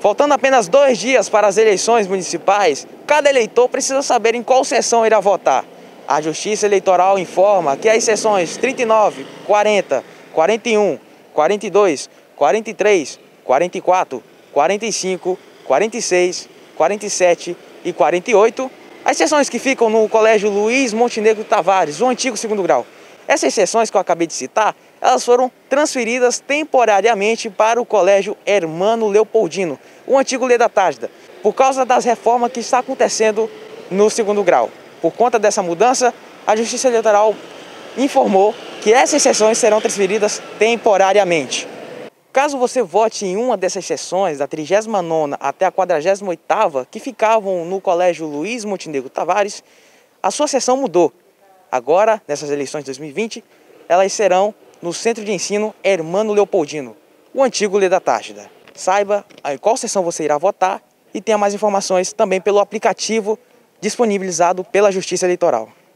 Faltando apenas 2 dias para as eleições municipais, cada eleitor precisa saber em qual sessão irá votar. A Justiça Eleitoral informa que as sessões 39, 40, 41, 42, 43, 44, 45, 46, 47 e 48, as sessões que ficam no Colégio Luiz Montenegro Tavares, o antigo 2º grau. Essas sessões que eu acabei de citar, elas foram transferidas temporariamente para o Colégio Hermano Leopoldino, o antigo Leda Tágida, por causa das reformas que está acontecendo no 2º grau. Por conta dessa mudança, a Justiça Eleitoral informou que essas sessões serão transferidas temporariamente. Caso você vote em uma dessas sessões, da 39ª até a 48ª, que ficavam no Colégio Luiz Montenegro Tavares, a sua sessão mudou. Agora, nessas eleições de 2020, elas serão no Centro de Ensino Hermano Leopoldino, o antigo Leda Tágida. Saiba em qual sessão você irá votar e tenha mais informações também pelo aplicativo disponibilizado pela Justiça Eleitoral.